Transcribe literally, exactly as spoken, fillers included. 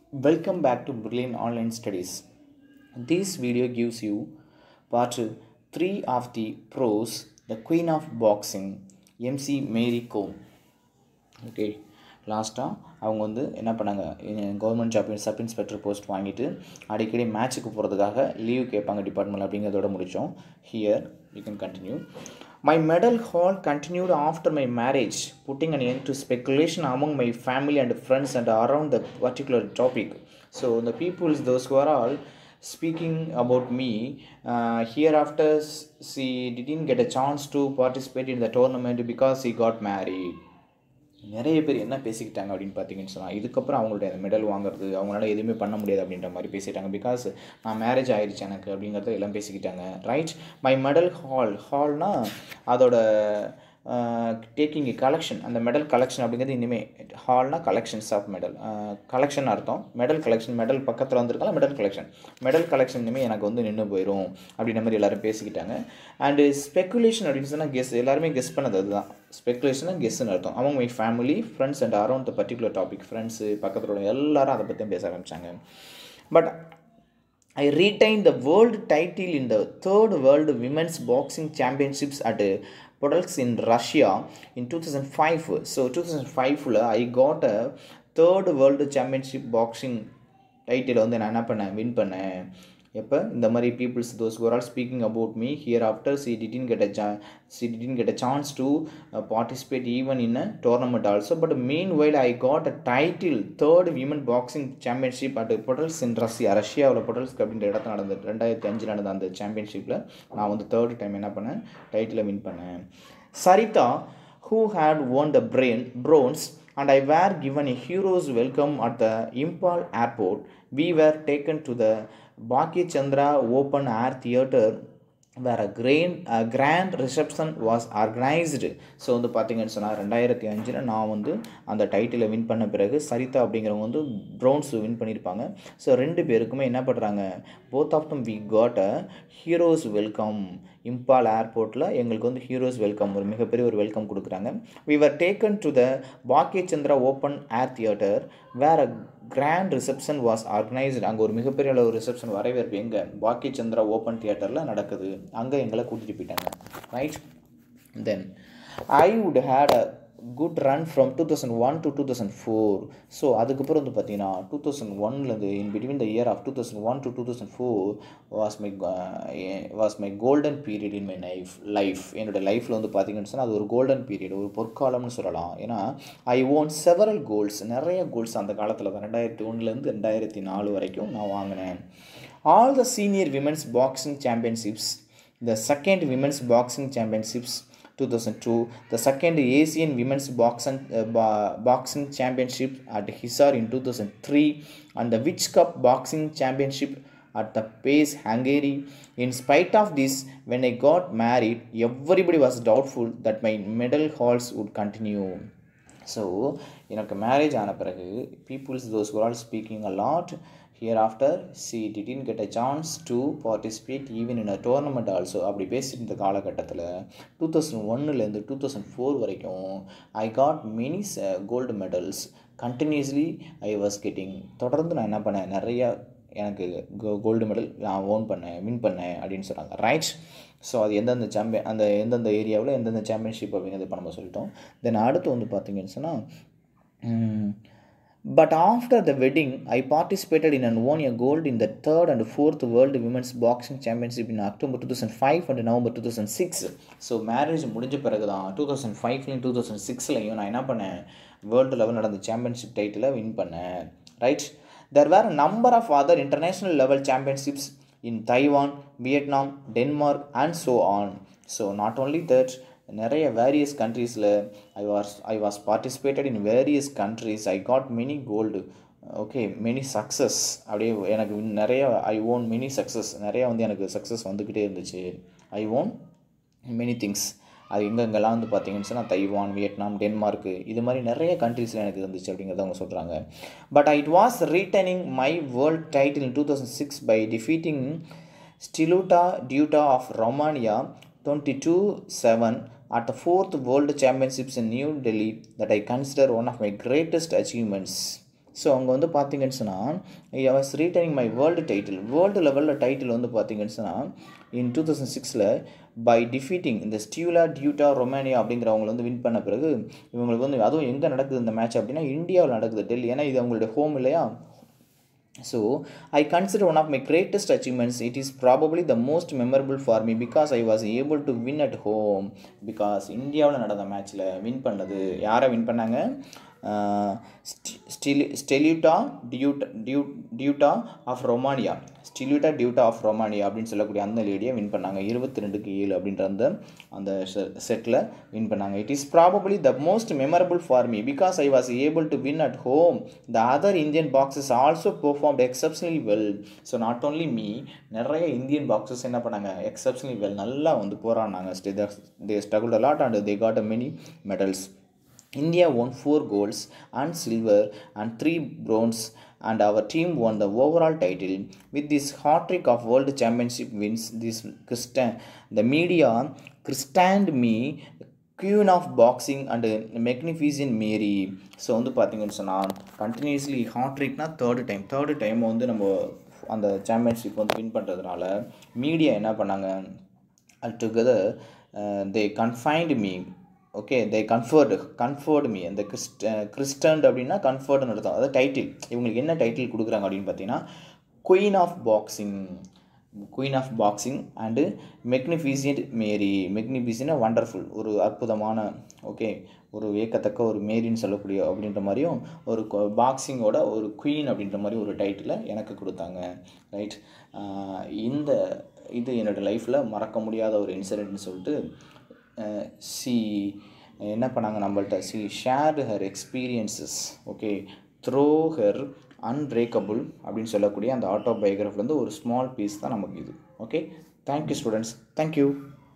Welcome back to Brilliant Online Studies. This video gives you part three of the pros, the Queen of Boxing, M C Mary Kom. Okay, லாஸ்ட்டாக அவங்க வந்து என்ன பண்ணாங்க, government job sub inspector post வாங்கிட்டு அடிக்கடி மேட்ச்சுக்கு போகிறதுக்காக leave கேட்பாங்க டிபார்ட்மெண்ட் அப்படிங்கிறதோட முடித்தோம். Here you can continue. My medal haul continued after my marriage, putting an end to speculation among my family and friends and around the particular topic. So the people, those who are all speaking about me, uh, hereafter she didn't get a chance to participate in the tournament because he got married. நிறைய பேர் என்ன பேசிக்கிட்டாங்க அப்படின்னு பார்த்தீங்கன்னு சொன்னால், இதுக்கப்புறம் அவங்களுடைய அந்த medal வாங்குறது அவங்களால எதுவுமே பண்ண முடியாது அப்படின்ற மாதிரி பேசிட்டாங்க. பிகாஸ் நான் மேரேஜ் ஆயிடுச்சு எனக்கு அப்படிங்கிறத எல்லாம் பேசிக்கிட்டாங்க. ரைட், மை மெடல் ஹால் ஹால்னா அதோட டேக்கிங் கலெக்ஷன், அந்த மெடல் கலெக்ஷன் அப்படிங்கிறது இனிமேல் ஹால்னா கலெக்ஷன்ஸ் ஆஃப் மெடல் கலெக்ஷன் அர்த்தம். மெடல் கலெக்ஷன், மெடல் பக்கத்தில் வந்துருக்கலாம் மெடல் கலெக்ஷன், மெடல் கலெக்ஷன் இனிமேல் எனக்கு வந்து நின்று போயிடும் அப்படின்ற மாதிரி எல்லோரும் பேசிக்கிட்டாங்க. அண்டு ஸ்பெக்குலேஷன் அப்படின்னு சொன்னால் கெஸ், எல்லாருமே கெஸ் பண்ணது அதுதான். ஸ்பெக்குலேஷனாக கெஸ்ன்னு அர்த்தம். அவங்க my family friends and around the particular topic, friends பக்கத்தில் உள்ள எல்லாரும் அதை பற்றியும் பேச ஆரம்பித்தாங்க. But I retained the world title in the third World Women's Boxing Championships at Podolsk in Russia in two thousand five. So two thousand five I got a third World Championship Boxing title வந்து நான் என்ன பண்ணேன், win பண்ணேன். எப்போ இந்த மாதிரி peoples those who are all speaking about me hereafter she didn't get a she didn't get a chance to uh, participate even in a tournament also, but meanwhile I got a title third women boxing championship at Podolsk in Russia. ரஷ்யாவில் பொடல்ஸ்க் அப்படின்ற இடத்துல நடந்தது ரெண்டாயிரத்தி அஞ்சில் நடந்த அந்த சாம்பியன்ஷிப்பில் நான் வந்து தேர்ட் டைம் என்ன பண்ணேன், டைட்டிலை வின் பண்ணேன். Sarita who had won the brain bronze and I were given a hero's welcome at the Impal airport. We were taken to the Baki Chandra Open Air Theatre where a grand, a grand reception was organized. So வந்து பார்த்தீங்கன்னு சொன்னால் ரெண்டாயிரத்தி அஞ்சில் நான் வந்து அந்த டைட்டிலை win பண்ண பிறகு சரிதா அப்படிங்கிறவங்க வந்து ப்ரௌன்ஸ் வின் பண்ணியிருப்பாங்க. ஸோ ரெண்டு பேருக்குமே என்ன பண்ணுறாங்க, both of them we got a heroes welcome. Imphal ஏர்போர்ட்டில் எங்களுக்கு வந்து ஹீரோஸ் வெல்கம், ஒரு மிகப்பெரிய ஒரு வெல்கம் கொடுக்குறாங்க. We were taken to the Bhagyachandra open air theatre where a grand reception was organised. அங்கே ஒரு மிகப்பெரிய அளவு ரிசப்ஷன் வரவேற்பு எங்கே, பாக்கி சந்திரா ஓப்பன் தியேட்டரில் நடக்குது. அங்கே எங்களை கூட்டிகிட்டு போயிட்டாங்க. Right, then I would had a good run from two thousand one to two thousand four. So அதுக்கப்புறம் வந்து பார்த்தீங்கன்னா டூ தௌசண்ட் ஒன்லேருந்து in between the year of two thousand one to two thousand four was my was my golden period in my life life என்னோடய லைஃப்பில் வந்து பார்த்தீங்கன்னு சொன்னால் அது ஒரு கோல்டன் பீரியட், ஒரு பொற்காலம்னு சொல்லலாம். ஏன்னா ஐ ஓன் செவரல் கோல்ஸ், நிறைய கோல்ஸ் அந்த காலத்தில் தான் ரெண்டாயிரத்தி ஒன்றுலேருந்து ரெண்டாயிரத்தி நாலு வரைக்கும் நான் வாங்கினேன். All the senior women's boxing championships, the second women's boxing championships two thousand two, the second Asian women's boxing uh, bo- boxing championship at Hisar in two thousand three, and the Witch Cup boxing championship at the Pace, Hungary. In spite of this, when I got married, everybody was doubtful that my medal hauls would continue. So எனக்கு marriage ஆன பிறகு peoples those were all speaking a lot. Hereafter she didn't get a chance to participate even in a tournament also. அப்படி பேசிட்டு இருந்த காலகட்டத்தில் two thousand ஒன்னுலேருந்து two thousand four வரைக்கும் I got many gold medals continuously I was getting. தொடர்ந்து நான் என்ன பண்ணேன், நிறையா எனக்கு கோல்டு மெடல் நான் ஓன் பண்ணேன், வின் பண்ணேன் அப்படின்னு சொல்கிறாங்க. ரைட், ஸோ அது எந்தெந்த சாம்பியன், அந்த எந்தெந்த ஏரியாவில் எந்தெந்த சாம்பியன்ஷிப் அப்படிங்கிறது இப்போ நம்ம சொல்லிட்டோம். தென் அடுத்து வந்து பார்த்தீங்கன்னு சொன்னால், but after the wedding I participated in and won a gold in the third and fourth World Women's Boxing Championship in October two thousand five and November two thousand six. So marriage முடிஞ்ச பிறகு தான் two thousand ஃபைவ்லையும் two thousand சிக்ஸ்லையும் நான் என்ன பண்ணேன், world level நடந்த championship டைட்டிலை வின் பண்ணேன். Right, there were a number of other international level championships in Taiwan, Vietnam, Denmark and so on. So not only that, நிறைய வேரியஸ் கண்ட்ரீஸில் I was I was participated in various countries. I got many gold, okay, many success. அப்படியே எனக்கு நிறைய ஐ won many success, நிறையா வந்து எனக்கு success வந்துக்கிட்டே இருந்துச்சு. I won many things. அது எங்கெங்கெல்லாம் வந்து பார்த்தீங்கன்னு சொன்னால் தைவான், வியட்நாம், டென்மார்க்கு, இது மாதிரி நிறைய கண்ட்ரீஸில் எனக்கு இருந்துச்சு அப்படிங்கிறத அவங்க சொல்கிறாங்க. But it was returning my world title in two thousand six by defeating Steluta Duta of Romania twenty-two seven at the fourth World Championships in New Delhi that I consider one of my greatest achievements. So அவங்க வந்து பார்த்தீங்கன்னு சொன்னால் I was retaining my world title world லெவலில் title வந்து பார்த்தீங்கன்னு சொன்னால் in two thousand சிக்ஸில் by defeating இந்த ஸ்டியூலா டியூட்டா ரொமானியா அப்படிங்கிறவங்களை வந்து வின் பண்ண பிறகு இவங்களுக்கு வந்து அதுவும் எங்கே நடக்குது இந்த மேட்ச் அப்படின்னா இந்தியாவில் நடக்குது டெல்லி, ஏன்னா இது அவங்களுடைய ஹோம் இல்லையா. So I consider one of my greatest achievements. It is probably the most memorable for me because I was able to win at home. Because இந்தியாவில் நடந்த மேட்ச்சில் வின் பண்ணது யாரை வின் பண்ணாங்க? ஸ்டெலியூட்டா டியூட்டா டியூ Duta of Romania Steluta Duta of Romania அப்படின்னு சொல்லக்கூடிய அந்த லேடியை வின் பண்ணாங்க. இருபத்தி ரெண்டுக்கு ஏழு அப்படின்ற அந்த அந்த செட்டில் வின் பண்ணாங்க. It is probably the most memorable for me because I was able to win at home. The other Indian boxers also performed exceptionally well. So not only me, நிறைய இந்தியன் பாக்ஸஸ் என்ன பண்ணாங்க, exceptionally well, நல்லா வந்து போராடினாங்க. They struggled a lot and they got a many medals. India won four golds and silver and three bronze and our team won the overall title. With this hat trick of world championship wins, this Christian, the media christened me queen of boxing and magnificent Mary. So வந்து பார்த்தீங்கன்னு சொன்னால் continuously hat ட்ரிக்னா third time third time வந்து நம்ம அந்த championship வந்து win பண்ணுறதுனால media என்ன பண்ணாங்க, all together they confined me. Okay, they comforted comforted me. அந்த கிறிஸ்ட் கிறிஸ்டன்ட் அப்படின்னா கன்ஃபர்டுன்னு அர்த்தம். அதாவது டைட்டில், இவங்களுக்கு என்ன டைட்டில் கொடுக்குறாங்க அப்படின்னு பார்த்தீங்கன்னா queen of boxing queen of boxing and magnificent Mary. Magnificent wonderful, ஒரு அற்புதமான, ஓகே, ஒரு வியக்கத்தக்க ஒரு மேரின்னு சொல்லக்கூடிய அப்படின்ற மாதிரியும் ஒரு பாக்ஸிங்கோட ஒரு குயின் அப்படின்ற மாதிரி ஒரு டைட்டிலை எனக்கு கொடுத்தாங்க. ரைட், இந்த இது என்னோடய லைஃப்பில் மறக்க முடியாத ஒரு இன்சிடென்ட்னு சொல்லிட்டு சி என்ன பண்ணாங்க நம்மள்ட்ட, she shared her experiences, okay, through her unbreakable அப்படின்னு சொல்லக்கூடிய அந்த ஆட்டோபயோகிராஃபிலேருந்து ஒரு ஸ்மால் பீஸ் தான் நமக்கு இது. Okay, thank you students, thank you.